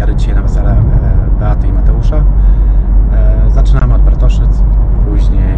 jadę dzisiaj na wesele Beaty i Mateusza. Zaczynamy od Bartoszyc, później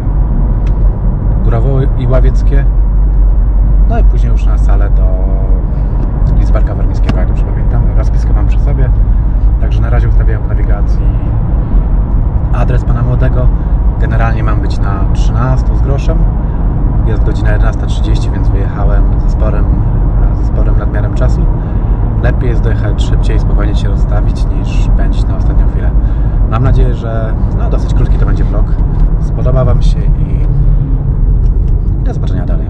Górowo i Ławieckie, no i później już na salę do Lidzbarka Warmińskiego, jak dobrze pamiętam. Rozpiskę mam przy sobie, także na razie ustawiłem w nawigacji adres pana młodego. Generalnie mam być na 13 z groszem. Jest godzina 11:30, więc wyjechałem ze sporym nadmiarem czasu. Lepiej jest dojechać szybciej i spokojnie się rozstawić, niż pędzić na ostatnią chwilę. Mam nadzieję, że dosyć krótki to będzie vlog. Spodoba wam się i do zobaczenia dalej.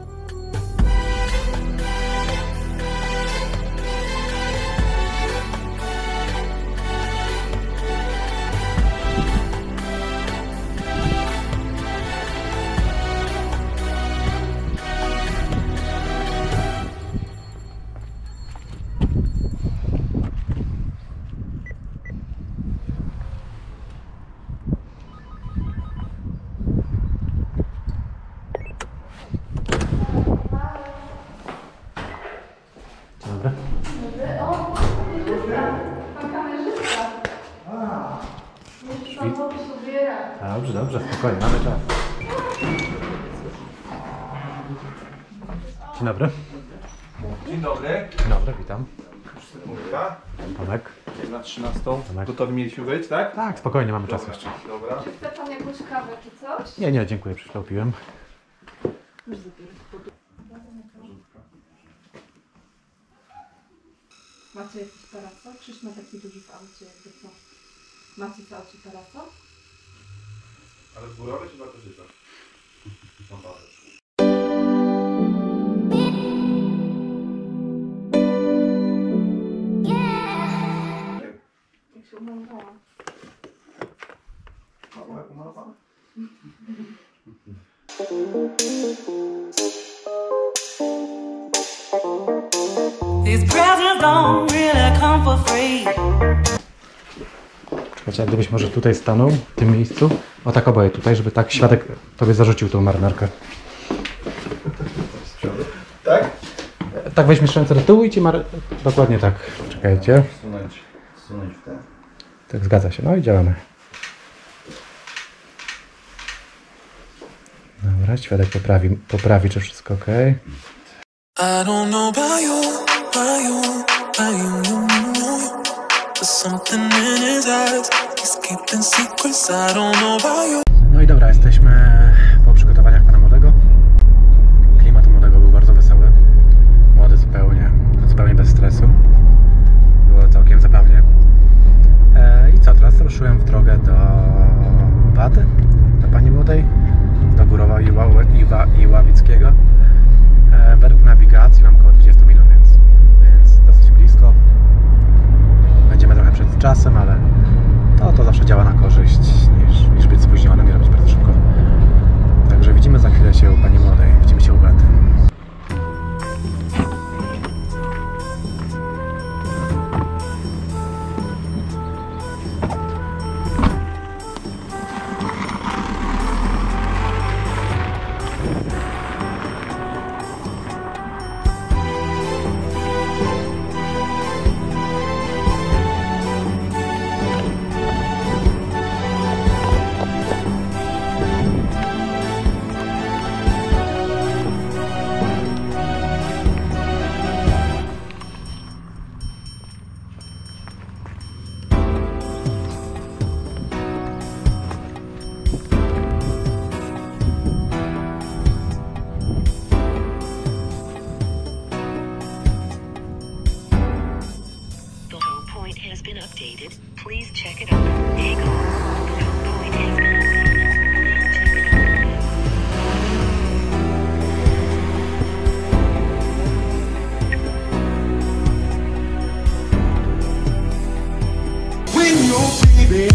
Dobry. O, pan kamerzysta. Muszę pan zrobić ubierać. Dobrze, spokojnie, mamy czas. Dzień dobry. Dzień dobry. Dzień dobry, witam. Mówika. Tomek. Na 13. Tomek. Gotowi mieliśmy być, tak? Tak, spokojnie, mamy czas jeszcze. Dobra. Czy chce pan jakąś kawę czy coś? Nie, dziękuję, przed chwilą piłem. Macie jakiś parasol? Krzyż ma taki duży w aucie, jakby co? Macie w aucie parasol? Ale górowy czy Bartoszyca? Są parę. Jak się umalowałam. Jak umalowana? These presents don't really come for free. Czekajcie, jak gdybyś może tutaj stanął, w tym miejscu. O tak oboje tutaj, żeby tak świadek tobie zarzucił tą marynarkę. Tak? Tak weźmiesz ręce do tyłu i ci dokładnie tak. Czekajcie. Sunąć w ten. Tak, zgadza się. No i działamy. Dobra, świadek poprawi, czy wszystko ok. I don't know about you, There's something in his eyes. He's keeping secrets. I don't know about you. No i dobra, jesteśmy po przygotowaniach pana młodego. Klimat u młodego był bardzo wesoły. Młody zupełnie bez stresu. Było całkiem zabawnie. I co, teraz ruszyłem w drogę do Beaty, do pani młodej, do Górowa i Ławieckiego. Według nawigacji mam około 20 minut, więc dosyć blisko. Będziemy trochę przed czasem, ale to zawsze działa na korzyść niż być spóźnionym i robić bardzo szybko. Także widzimy za chwilę się u pani młodej, widzimy się u Beaty. Has been updated. Please check it out. Hang on. The home point has been updated. Please check it out. When your baby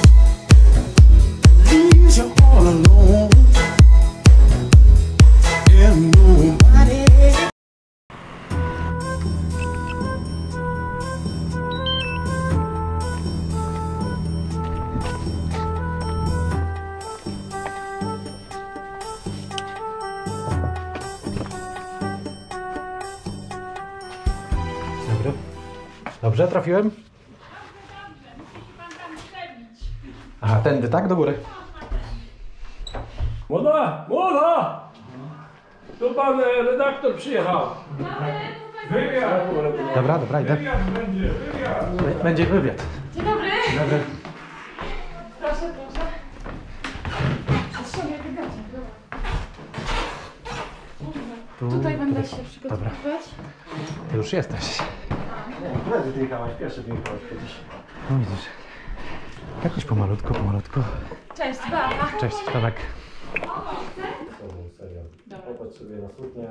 leaves you all alone and nobody. Dobrze trafiłem? Aha, tędy, tak? Do góry. Młoda! Młoda! Tu pan redaktor przyjechał. Wywiad! Dobra, dobra, idę. Wywiad będzie, wywiad! Będzie wywiad. Dzień dobry. Dobry. Proszę, proszę. Przestrzegaj wygacie. Tutaj będę się przygotowywać. Ty już jesteś. Wtedy ty jechałaś, pierwszy wyjechałeś kiedyś. No widzisz. Jakoś pomalutko, pomalutko. Cześć, Beata. Cześć, Tomek. Serial. Popatrz sobie na suknię.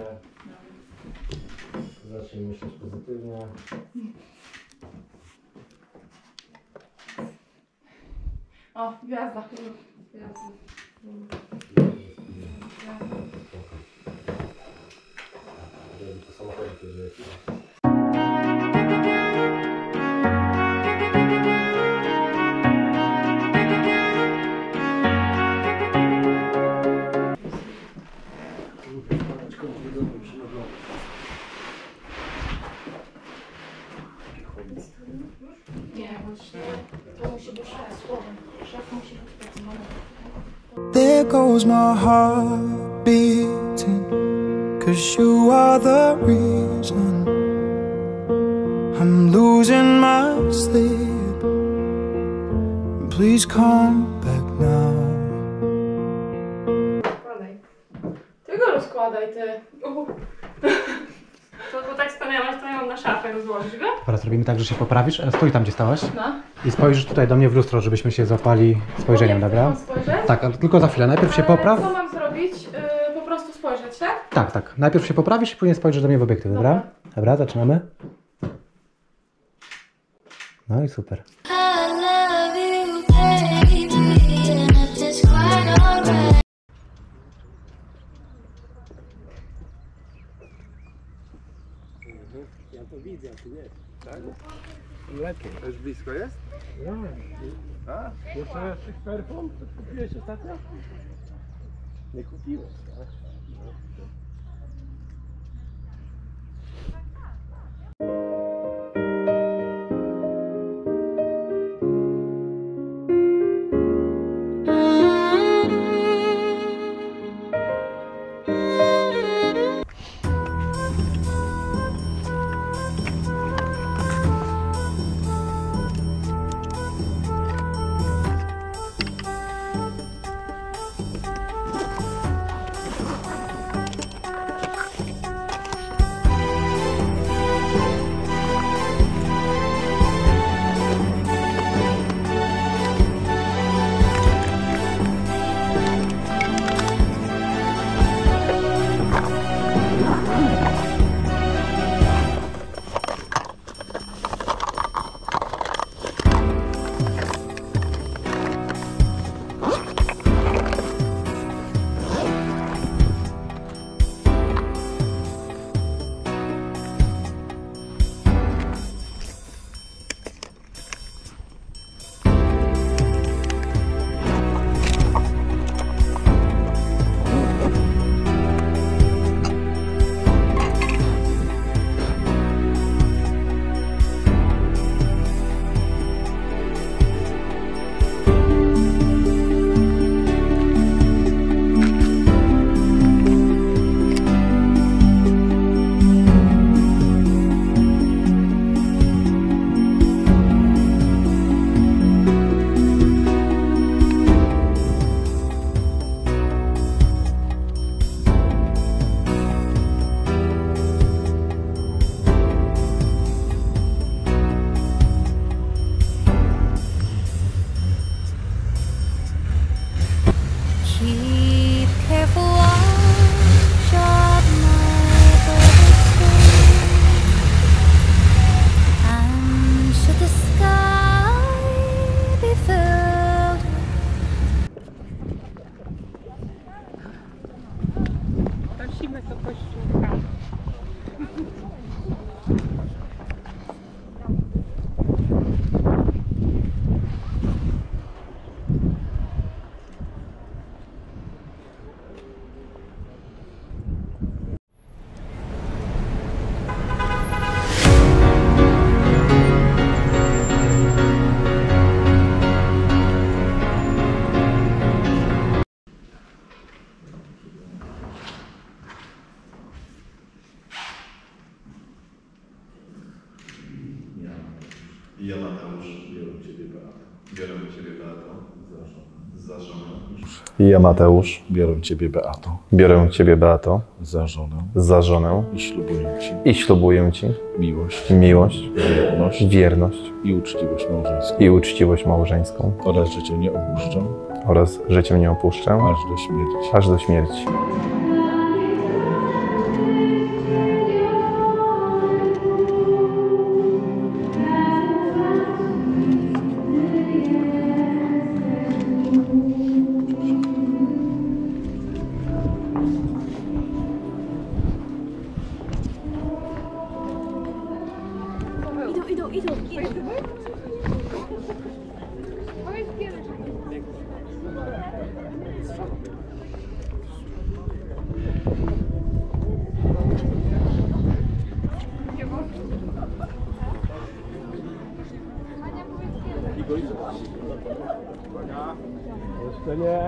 Zacznij myśleć pozytywnie. O, gwiazda. Gwiazda. Po samochodzie jedzie. Nie, właśnie. To musi być słowem. Szef musi być pracowany. There goes my heart beating, 'cause you are the reason I'm losing my sleep. Please come back now. Rozkładaj. Ty go rozkładaj, ty. To bo tak stanęłaś, to ja mam na szafę rozłożyć go? Teraz robimy tak, że się poprawisz. Stój tam, gdzie stałaś. No. I spojrzysz tutaj do mnie w lustro, żebyśmy się złapali spojrzeniem, dobra? Mam spojrzeć? Tak, ale tylko za chwilę. Najpierw się popraw. Co mam zrobić? Po prostu spojrzeć, tak? Tak, tak. Najpierw się poprawisz i później spojrzysz do mnie w obiektyw, dobra? Dobra, zaczynamy. No i super. I love you, baby, and if it's quite alright. To już blisko jest? A? Jeszcze tych perfum, to kupiłeś ostatnio? Nie kupiłeś, tak? Keep careful watch of my birthday, and should the sky be filled I ja, Mateusz, Biorę Ciebie, Beato, biorę Ciebie, Beato, za żonę za żonę i ślubuję Ci miłość, wierność i uczciwość małżeńską. i uczciwość małżeńską Oraz, że Cię nie opuszczę oraz, że Cię nie opuszczę aż do śmierci. aż do śmierci. Jeszcze nie.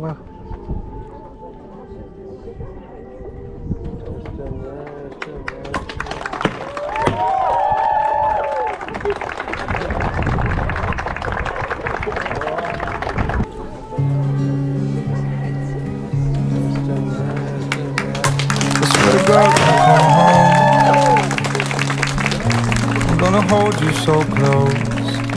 I swear to God, when I come home, I'm gonna hold you so close.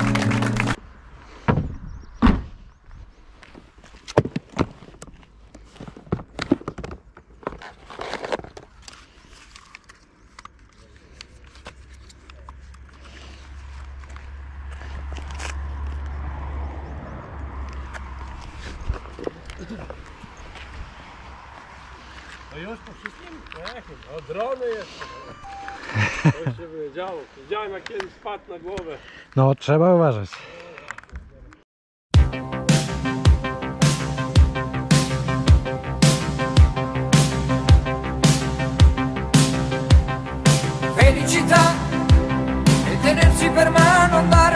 No już po wszystkim? No drony jeszcze. To się wiedziało. Widziałem jak kiedyś spadł na głowę. No, trzeba uważać. Felicità e tenersi per mano andare.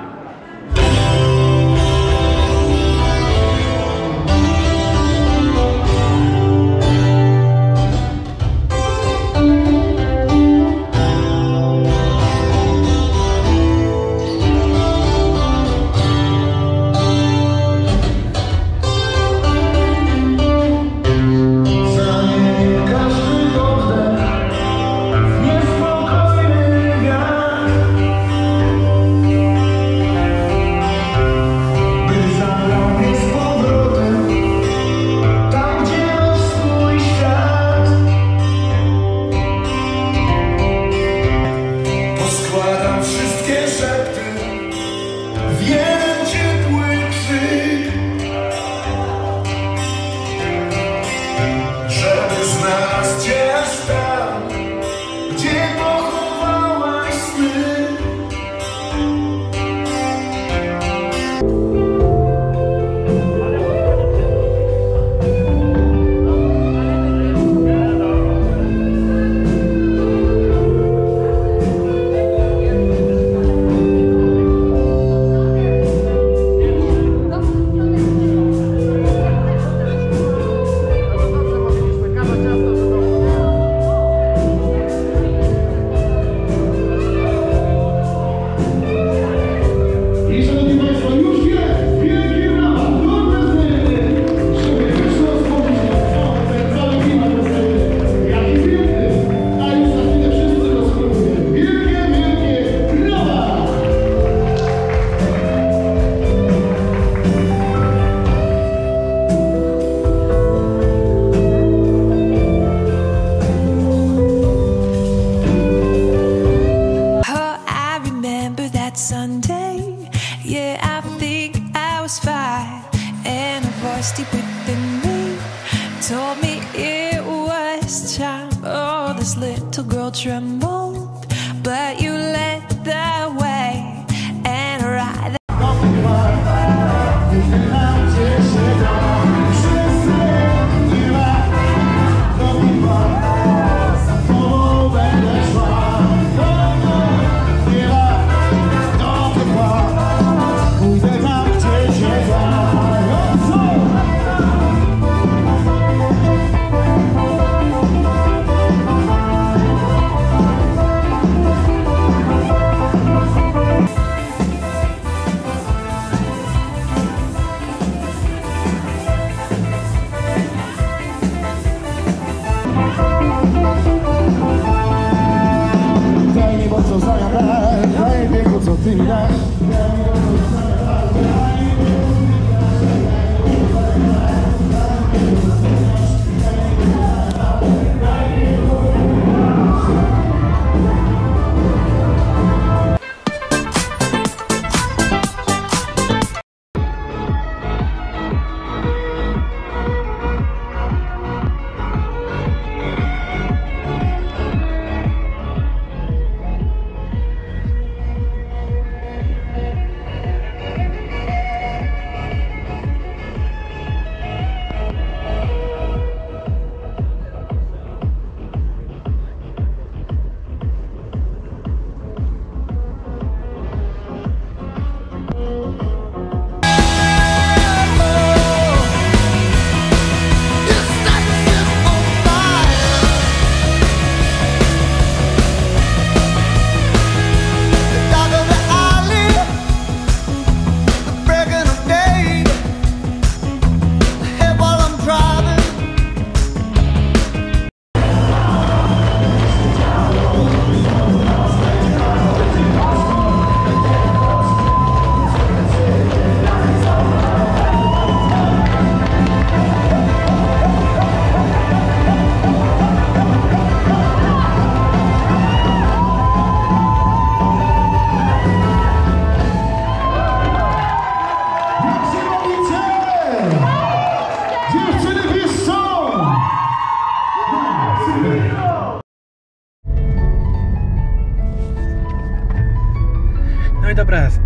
Sunday, yeah, I think I was 5, and a voice deep within me told me it was time. Oh, this little girl trembled, but you led the way, and right.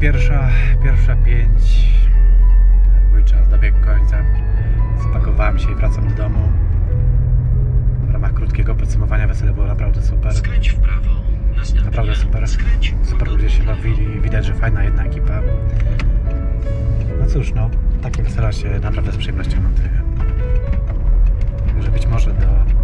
pierwsza 5. Mój czas dobiegł końca. Spakowałem się i wracam do domu. W ramach krótkiego podsumowania wesele było naprawdę super. Naprawdę super. Super ludzie się bawili. Widać, że fajna jedna ekipa. No cóż, no, takie wesela się naprawdę z przyjemnością montuje. Także być może do